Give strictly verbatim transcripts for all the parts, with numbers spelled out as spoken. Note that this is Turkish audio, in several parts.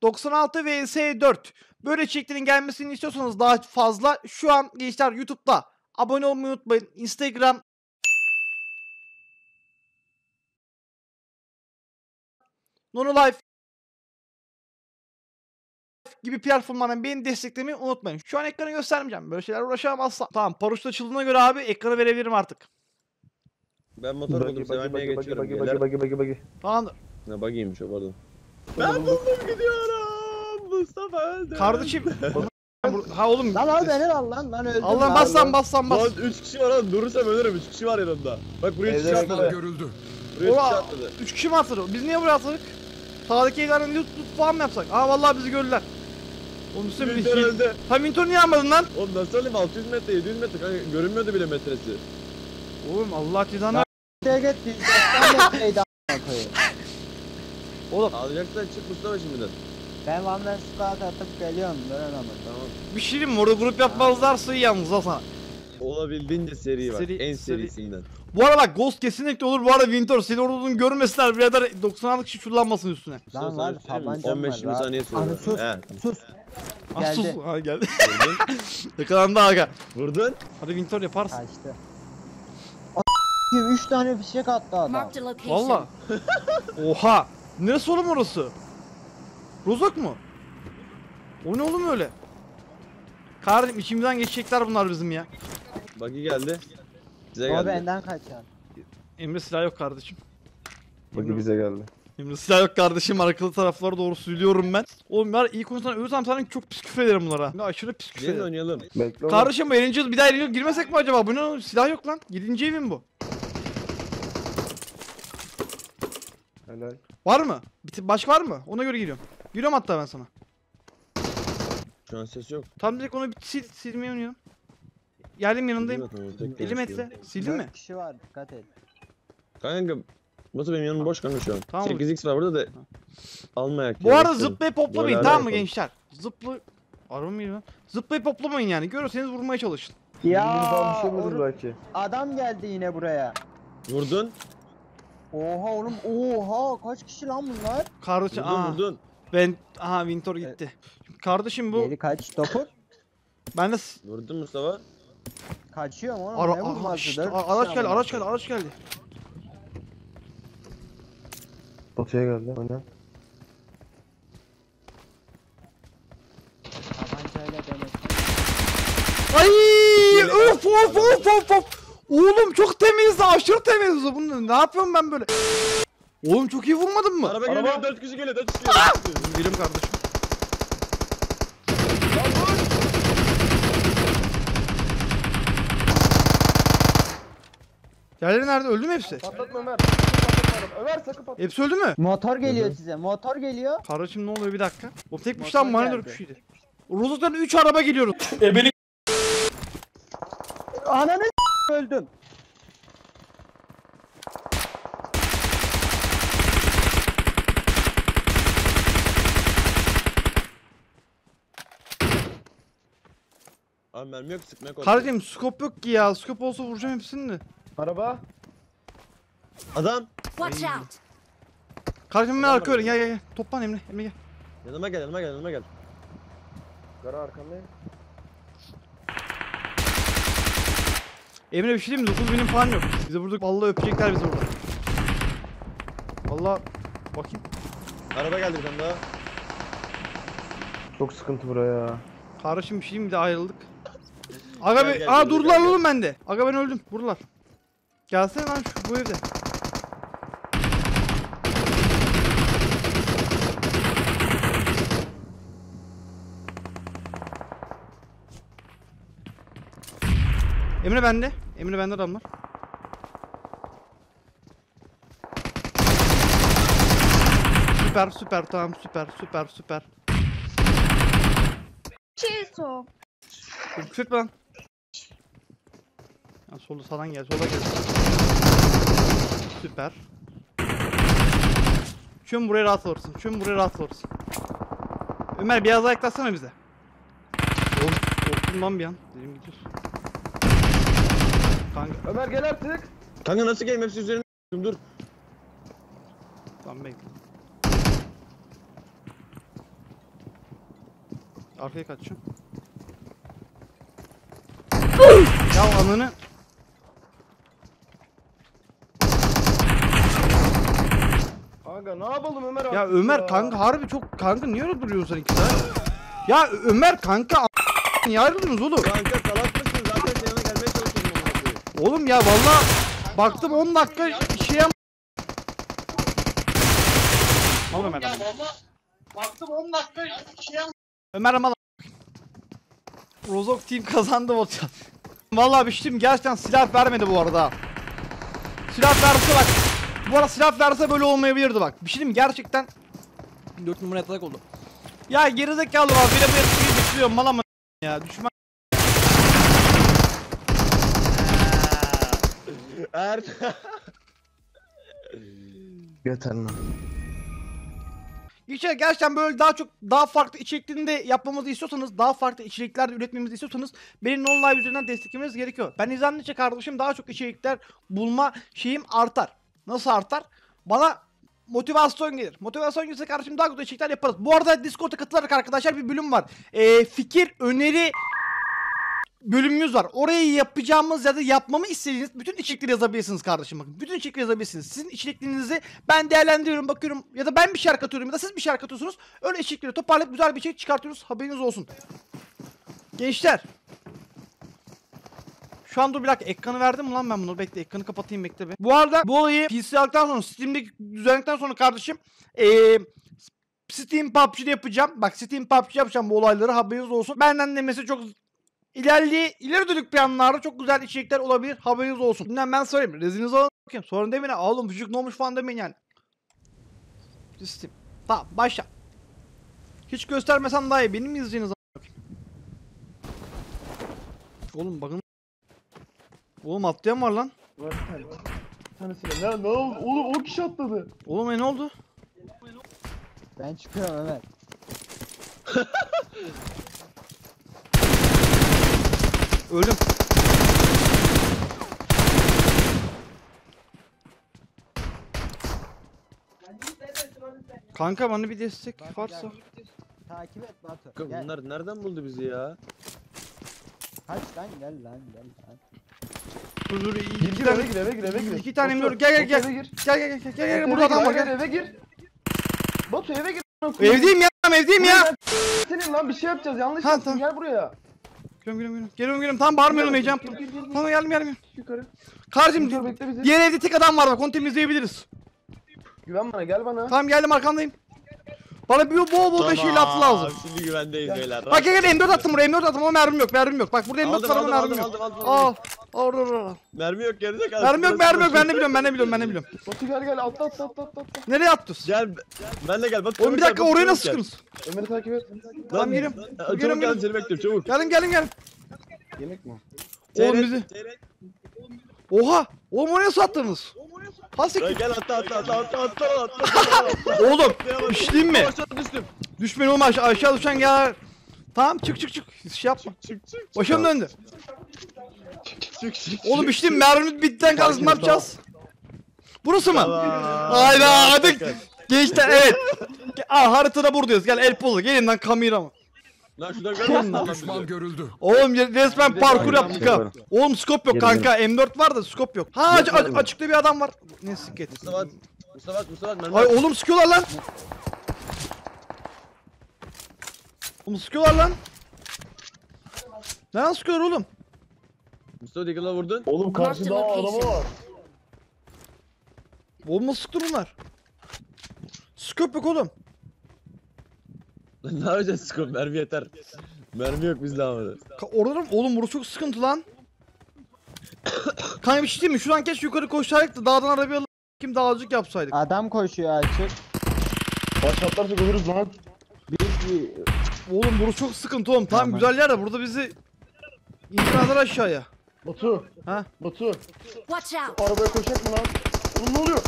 doksan altı vs dört. Böyle içeriklerin gelmesini istiyorsanız daha fazla şu an gençler YouTube'da abone olmayı unutmayın. Instagram Nonolife gibi platformlardan beni desteklemeyi unutmayın. Şu an ekranı göstermeyeceğim. Böyle şeyler uğraşamazsam. Tamam, paraşüt açıldığına göre abi ekranı verebilirim artık. Ben motor buldum, Sevenli'ye geçiyorum. Bagi bagi bagi bagi. Tamamdır. Ne bagiymiş o, pardon. Ben buldum, gidiyorum. Mustafa öldü. Kardeşim. Ha oğlum. Lan al beni al lan lan öldüm. Allah bas lan bas lan bas. Lan üç kişi var lan, durursam ölürüm. üç kişi var yanımda. Bak buraya üç kişi atladı. Görüldü. Buraya üç kişi Oha, atladı. üç kişi mi atladı? Biz niye buraya atladık? Sağdaki evlerden loot loot falan mı yapsak? Aa vallahi bizi gördüler. Oğlum sen bir Winter şey. öldü. Tam Winter niye almadın lan? Oğlum nasıl alayım, altı yüz metre yedi yüz metre kanka, görünmüyordu bile metresi. Oğlum Allah cezanı. Git git. Metreydi koyayım. Oğlum Alacaksan çık Mustafa şimdiden. Ben Van Man Squad atıp geliyorum. Dönen ama. Tamam. bir şey diyeyim mi? Orada grup yapmazlarsa iyi yalnız ha sana. Olabildiğince seri var. Seri- en seri- serisinden. Bu arada bak Ghost kesinlikle olur. Bu arada Winter seni orada görmesinler birader, doksan altı kişi şullanmasın üstüne. Lan var tabancam on beş var. yirmi rahat. saniye sonra. Anı sus. He. Sus. Ah, Geldi. sus. Ha geldi. Vurdun. Yakalandı aga. Vurdun. Hadi Winter yaparsın. Kaçtı. üç tane fişek attı adam. Marked a location. Valla. Oha. Neresi oğlum orası? Rozok mu? O ne oğlum öyle? Kardeşim içimizden geçecekler bunlar bizim ya. Buggy geldi. Bize O geldi. benden kaçar. Emre silah yok kardeşim. Bugün bize geldi. Emre silah yok kardeşim. Arkalı taraflara doğru söylüyorum ben. Oğlum ya iyi konuşsan ölürsem sana çok pis küfür ederim bunlara. Ne aşırı pis küfür Gelin ederim. oynayalım. Bekle. Kardeşim bu yedinci yıl bir daha yedinci yıl girmesek mi acaba? Bu ne? Silah yok lan. yedinci evim bu. Helal. Var mı? Bir başka var mı? Ona göre giriyorum. Giriyorum hatta ben sana. Şu an ses yok. Tam direkt onu bir sil, silmeyi oynuyorum. Geldim yanındayım. Tek elli metre. Sildin mi? dört kişi var dikkat et. Kanka Batu benim yanım boş kanka şu an. Tamam. sekiz x var burada da almayak. Bu ya, arada bakalım. zıplayıp hoplamayın Böyle tamam mı yapalım. gençler? Zıplı... Araba mı geliyor lan? Zıplayıp hoplamayın yani. Görürseniz vurmaya çalışın. Ya. Ya Falan bir şey oluruz oğlum, belki. adam geldi yine buraya. Vurdun. Oha oğlum oha kaç kişi lan bunlar? Kardeşim Vurdun aa. vurdun. Ben aha Winter gitti. Kardeşim bu Geri kaç dokuz. ben de s- Vurdun Mustafa. Kaçıyorum oğlum ara, ne aha, vurması şşt, dört a- kişi araç geldi ama. araç geldi araç geldi. Batu'ya geldi. Oyna. Tabancayla demek. Ay of of of of of. Oğlum çok temizdi, aşırı temizdi. Bunu ne yapıyorum ben böyle? Oğlum çok iyi vurmadın mı? Araba Araba. geliyor, dört kişi geliyor, dört kişi geliyor. Girim kardeşim. Diğerleri nerede? Öldü mü hepsi? Patlatma Ömer. Patlatma Ömer, sakın patlatma. Hepsi öldü mü? Motor geliyor size motor geliyor. Kardeşim ne oluyor bir dakika. O tekmiş Motor lan bana dört geldi. kişiydi. Rozok'tan üç araba geliyoruz. Ananı öldüm. Abi mermi yok, sıkmaya korkuyorum. Kardeşim scope yok ki ya. Scope olsa vuracağım hepsini de. Araba. Adam. Watch out. Kardeşim ben arka öyle gel gel gel. Toplan Emre. Emre gel. Yanıma gel, yanıma gel, yanıma gel. Kara arkandayım. Emre bir şey diyeyim mi? dokuz binim falan yok. Bize burada vallahi öpecekler bizi burada. Vallahi bakayım. Araba geldi bir tane daha. Çok sıkıntı buraya. Kardeşim bir şey diyeyim mi? Bir de ayrıldık. Aga Gel, be, gel, aa gel, durdular gel, gel. oğlum bende. Aga ben öldüm. Buradalar. Gelsene lan şu bu evde. Emre bende. Emre bende adamlar. Süper süper tamam süper süper süper. Çiso. Küfretme lan. Ya solda sağdan gel, solda gel. Süper. Şun buraya rahat alırsın. Şun buraya rahat alırsın. Ömer biraz daha yaklaşsana bize. Oğlum korktum lan bir an. Dedim gidiyorsun. Kanka Ömer gel artık. Kanka nasıl geleyim, hepsi üzerine dur. tamam bekle. Arkaya kaçacağım. Ya ananı. Kanka ne yapalım Ömer Ya artık Ömer kanka harbi çok kanka niye öyle duruyorsun sen iki saat? Ya Ömer kanka a- niye ayrıldınız oğlum? Kanka salak mısın? Zaten senin yanına gelmeye çalışıyorum amına koyayım. Oğlum ya valla baktım on dakika şey yap. Oğlum Ömer. Baktım on dakika şey yap. Ömer ama Rozok team kazandı bot. Vallahi bir şey diyeyim, gerçekten silah vermedi bu arada. Silah verse bak. Bu arada silah verse böyle olmayabilirdi bak. Bir şey diyeyim gerçekten dört numara yatalak oldu. Ya gerizekalı var. Bile bu yatıyı düşürüyor mala mı ya düşman. Er. Yeter lan. İşte gerçekten böyle daha çok daha farklı içeriklerinde yapmamızı istiyorsanız, daha farklı içerikler üretmemizi istiyorsanız beni non-live üzerinden desteklemeniz gerekiyor. Ben izlendikçe kardeşim daha çok içerikler bulma şeyim artar. Nasıl artar? Bana motivasyon gelir. Motivasyon gelirse kardeşim daha güzel içerikler yaparız. Bu arada Discord'a katılarak arkadaşlar bir bölüm var. Ee, fikir, öneri bölümümüz var. Orayı yapacağımız ya da yapmamı istediğiniz bütün içerikleri yazabilirsiniz kardeşim. Bakın bütün içerikleri yazabilirsiniz. Sizin içeriklerinizi ben değerlendiriyorum, bakıyorum ya da ben bir şarkı atıyorum ya da siz bir şarkı atıyorsunuz. Öyle içerikleri toparlayıp güzel bir içerik çıkartıyoruz. Haberiniz olsun. Gençler. Şu an dur bir dakika, ekranı verdim mi lan ben bunu? Bekle, ekranı kapatayım, bekle be. Bu arada bu olayı P C aldıktan sonra, Steam'deki düzenledikten sonra kardeşim eee Steam P U B G'de yapacağım. Bak Steam P U B G yapacağım bu olayları, haberiniz olsun. Benden de mesela çok İlerli, ileri dönük planlarda çok güzel içerikler olabilir. Haberiniz olsun. Bundan ben söyleyeyim. Reziniz olun bakayım. Sonra demeyin ha. Oğlum çocuk ne olmuş falan demeyin yani. Sistem. Tamam başla. Hiç göstermesem daha iyi. Benim mi izleyeceğiniz bakayım. Oğlum bakın. Oğlum atlayan var lan. Var bir tane. Bir tanesiyle. Ne, ne oldu? Oğlum o kişi atladı. Oğlum e ne oldu? Ben çıkıyorum Ömer. Öldüm. Kanka bana bir destek Bak, varsa. gel. Takip et Batu. Kanka Gel. bunlar nereden buldu bizi ya? Kaç lan gel lan gel lan. Dur dur Gir iki gir tane eve gir eve gir eve gir. iki tane Batu, emir gel gel Batu, gel. eve gir. Gel gel gel gel gel gel Eve burada gir, adam var eve gel. gir, Eve gir. Batu eve gir. Evdeyim ya evdeyim ya. Senin lan bir şey yapacağız. Yanlış Ha, yaptın. tamam. Gel buraya. Geliyorum geliyorum geliyorum. Geliyorum geliyorum. Tam bağırmıyorum heyecan. Gir, gir, gir, gir. Tamam geldim geldim. Yukarı. Kardeşim Dur bekle bizi. diğer evde tek adam var bak, onu temizleyebiliriz. Güven bana gel bana. Tamam geldim arkandayım. Bana bir bol bol beş elli atı lazım. Şimdi güvendeyiz beyler. Bak gel gel M dört attım buraya, M dört attım ama mermim yok, mermim yok. Bak burada M dört Aldım var ama aldım mermim aldım yok. aldım aldım. Al. Al al al. Mermi yok gerizekalı. Mermi yok mermi yok, ben de biliyorum ben de biliyorum ben de biliyorum. Batu gel gel atla atla atla atla. atla. Nereye attın? Gel ben de gel bak. Oğlum bir dakika oraya nasıl sıkınız? Ömer'i takip et. Tamam geliyorum. Çabuk Geliyorum, gel geliyorum. seni bekliyorum çabuk. Geldim geldim geldim. Yemek mi? Oğlum bizi. Oha! Oğlum oraya nasıl attınız? Lan Hasik. gel atla atla atla atla atla atla. Oğlum düştüm mi? Aşağı düştüm. Düşmeyin oğlum, aşağı, aşağı düşen gel. Tamam çık çık çık. Şey yapma. Çık çık. Başım döndü. Çık çık. Oğlum işte mermi bitten kalsın, ne yapacağız? Burası mı? Tamam. Hayda hadi. Gençler evet. Aa haritada buradayız. Gel el polu. Gelin lan kamera mı? Lan şuradan görmüyorsun lan Düşman bizi. görüldü. Oğlum ya- resmen parkur de- yaptık ha. Oğlum scope yok kanka. M dört var da scope yok. Ha aç- aç- açıkta bir adam var. Ne siket. Mustafa Mustafa Mustafa mermi. Ay oğlum sıkıyorlar lan. Oğlum sıkıyorlar lan. Nereden sıkıyorlar oğlum? Mustafa Deagle'a vurdun. Oğlum karşıda araba var. Oğlum nasıl sıktı bunlar? Scope yok oğlum. Lan ne yapacağız scope? Mermi yeter. Mermi yok bizde ama. Ka- Orada mı? Oğlum burası çok sıkıntı lan. Kanka bir şey diyeyim mi? Şuradan keşke yukarı koşsaydık da dağdan arabayı alıp kim dağcık yapsaydık. Adam koşuyor açık. Baş atlarsa ölürüz lan. Bir, bir Oğlum burası çok sıkıntı oğlum. Tamam, Tamam. güzel yer de burada bizi İnsanlar aşağıya. Batu. Ha? Batu. Watch out! Arabaya koşacak mı lan? Oğlum ne oluyor?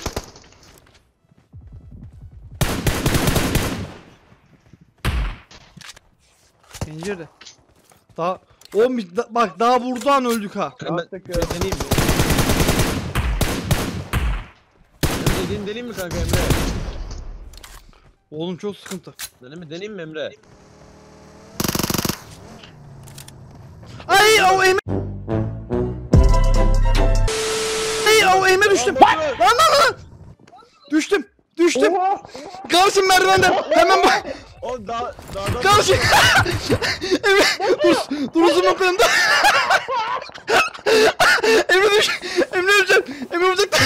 Pencerede. Daha oğlum biz da- bak daha buradan öldük ha. Ben, ben Artık ya. deneyeyim mi? Emre dediğini deneyeyim mi kanka Emre? Oğlum çok sıkıntı. Deneyim mi deneyeyim mi Emre? Ay o Emre. Ay o Emre düştüm. Lan lan lan. Düştüm. Düştüm. Oha. Karşım merdivenden. Hemen bak. O da dağdan. Karşı. Emre dur. Dur uzun noktalarında. Emre düş. Emre öleceğim. Emre ölecek.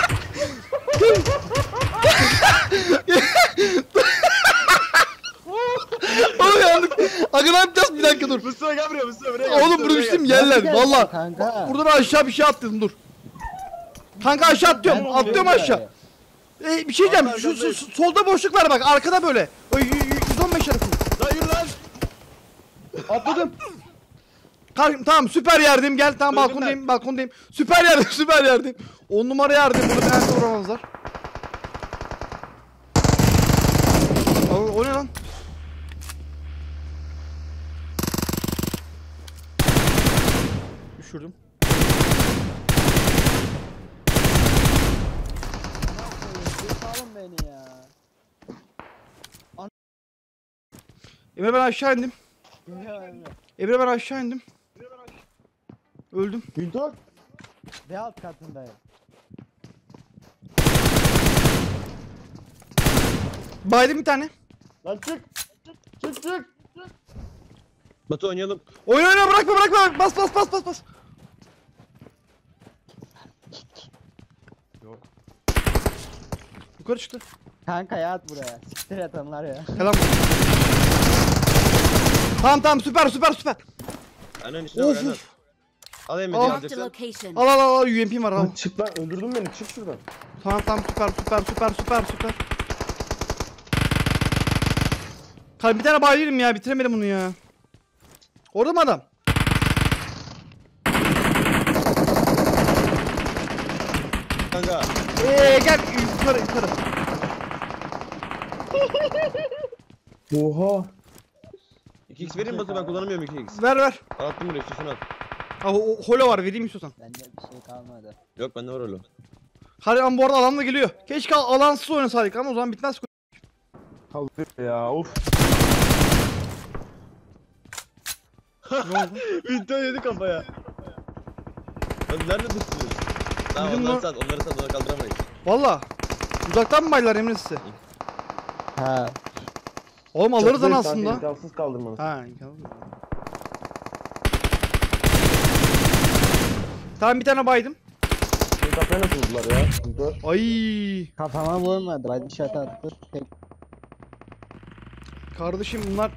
Oğlum yandık. Aga ne yapacağız bir dakika dur. Mustafa gel buraya Mustafa buraya gel. Oğlum Mustafa, burada buraya düştüm gel. yerler Nasıl valla. geldin kanka? Buradan aşağı bir şey attım dur. Kanka aşağı atlıyorum. Atlıyorum aşağı. Ee, bir şey diyeceğim. Atla, Şu, şu, arkandayım. şu solda boşluk var bak arkada böyle. O y- y- yüz on beş arasında. Lan yürü lan. Atladım. Kanka, tamam süper yerdeyim gel tamam Öldüm balkondayım balkondayım. Süper yerdeyim süper yerdeyim. on numara yerdeyim burada bir tane vuramazlar. O, o ne lan? Düşürdüm. Salın beni ya. Emre ben aşağı indim. Ya Emre. Emre ben aşağı indim. Öldüm. Gültor. Bir alt katındayım. Baydım bir tane. Lan çık. Çık çık. Batu oynayalım. Oyna oyna bırakma bırakma bas bas bas bas bas. Yok. Yukarı çıktı. Kanka yat buraya. Siktir et onlar ya. Selam. Tamam tamam süper süper süper. Aynen işte var Of aynen. of. Al Emre'yi Al. Marked a alacaksın. location. Al al al al U M P'm var al. Lan çık lan öldürdün beni çık şuradan. Tamam tamam süper süper süper süper süper. Kanka bir tane bayılırım ya bitiremedim bunu ya. Orada mı adam? Kanka. Eee gel yukarı yukarı. Oha. iki x vereyim mi Batu ben kullanamıyorum iki x. Ver ver. Attım buraya istiyorsan al. Ha, o, holo var vereyim istiyorsan. Bende bir şey kalmadı. Yok bende var öyle. Hadi ama bu arada alan da geliyor. Keşke alansız oynasaydık ama o zaman bitmez. Kaldır ya of. Ne oldu? Video yedi kafaya. Lan nerede düştünüz? Tamam Bizim onları o- sat onları sat onları kaldıramayız. Valla. Uzaktan mı baylar Emre size? Ha. Oğlum alırız lan Çatıdayız kanka, aslında. İmkansız kaldırmanız. Ha imkansız. Tamam bir tane baydım. Senin kafaya nasıl vurdular ya? Gültor. Ay Kafama vurmadı. Ben dışarı attı. Tek kardeşim bunlar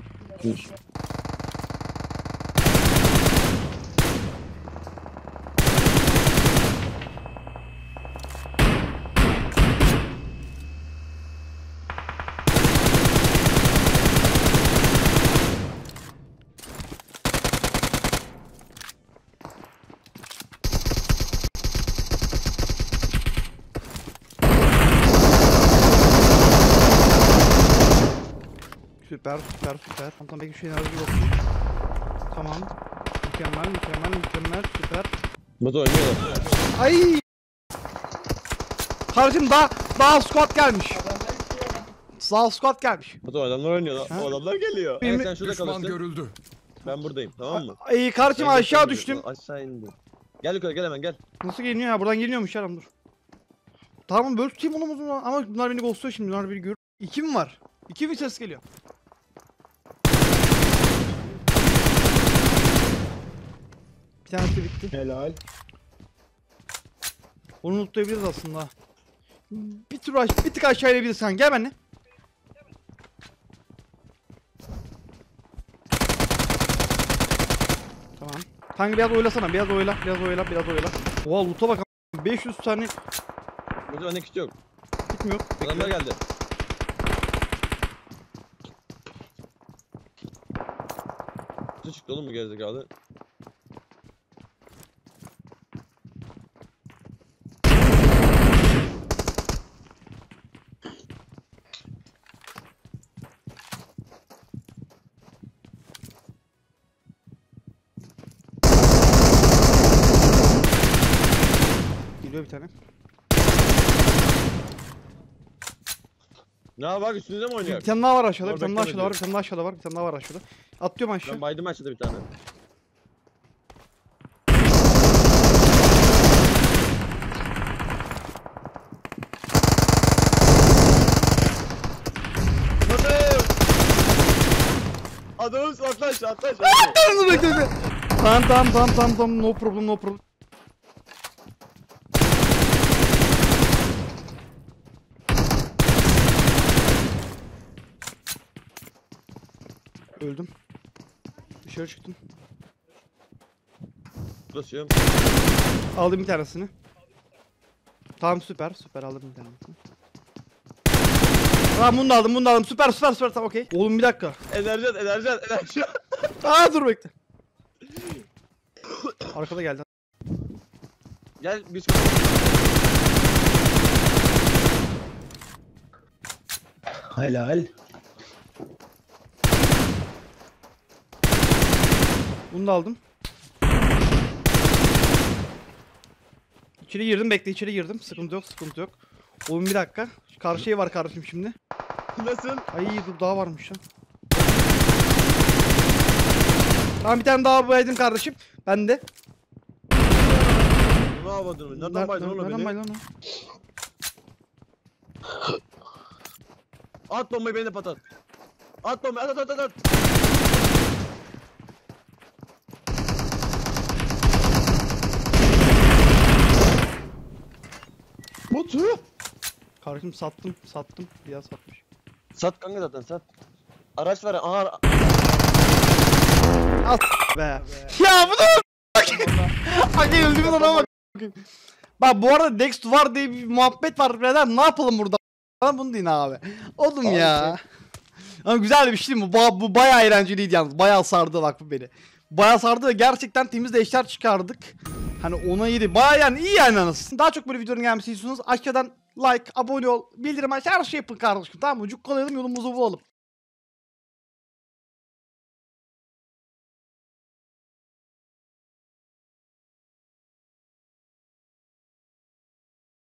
süper süper süper. Tamam tamam belki bir şeyin aracı yok. Tamam. Mükemmel mükemmel mükemmel süper. Batu oynuyorlar. Ay. Kardeşim daha daha squad gelmiş. Daha squad gelmiş. Batu adamlar oynuyor Ha? lan. O adamlar geliyor. Benim- Ay sen şurada Düşman kalırsın. görüldü. Ben buradayım tamam mı? Ay kardeşim Ben aşağı göstermiyorum. düştüm. Aşağı indim. Gel yukarı gel hemen gel. Nasıl geliniyor ya? Buradan geliniyormuş yaram dur. Tamam böyle tutayım onu o zaman ama bunlar beni ghostluyor şimdi. Bunlar beni görür. İki mi var? İki mi ses geliyor? Bir tanesi de bitti. Helal. Onu unutlayabiliriz aslında. Bir tur aş bir tık aşağı inebiliriz kanka. Gel benimle. Tamam. Kanka biraz oylasana. Biraz oyla. Biraz oyla. Biraz oyla. Oha loot'a bak. beş yüz tane Batu bende kit yok. gitmiyor. Adamlar geldi. Kutu çıktı oğlum bu gerizekalı. Geliyor bir tane. Ne bak üstünüze mi oynuyor? Bir tane daha var aşağıda. Bir Orada tane daha aşağıda var. Bir beklemedi. tane daha aşağıda var. Bir tane daha var aşağıda. Atlıyorum aşağı. Ben baydım aşağıda bir tane. Adamım atla aşağı atla aşağı. Dur bekle bekle. Tamam tamam tamam tamam tamam no problem no problem. Öldüm. Dışarı çıktım. Basıyorum. Aldım bir tanesini. Tamam süper süper aldım bir tanesini. Tamam bunu da aldım bunu da aldım süper süper süper tamam okey. Oğlum bir dakika. Enerji at enerji at enerji at. Aa dur bekle. Arkada geldi. Gel biz Helal. Bunu da aldım. İçeri girdim bekle içeri girdim. Sıkıntı yok sıkıntı yok. Oğlum bir dakika. Karşı şey var kardeşim şimdi. nasıl? Ay dur daha varmış ya. Tamam bir tane daha baydım kardeşim. Ben de. Ne yapmadın? Nereden baydın oğlum Nereden beni? baydın onu? At bombayı beni de patlat. At bombayı at at at at. Batu. Kardeşim sattım sattım. Biraz satmış. Sat kanka zaten sat. Araç var. Aha. Al be. Ya bu da Hadi öldüm ona bak. Bak bu arada Dex var diye bir muhabbet var birader. Ne yapalım burada? Bana bunu deyin abi. Oğlum Abi ya. Ama güzel bir şey değil mi? Bu, bu bayağı eğlenceliydi yalnız. Bayağı sardı bak bu beni. Bayağı sardı ve gerçekten temiz de eşler çıkardık. Hani ona yedi. Bayağı yani iyi yani anasını. Daha çok böyle videoların gelmesini istiyorsanız aşağıdan like, abone ol, bildirim aç, her şey yapın kardeşim. Tamam mı? Cukkalayalım yolumuzu bulalım.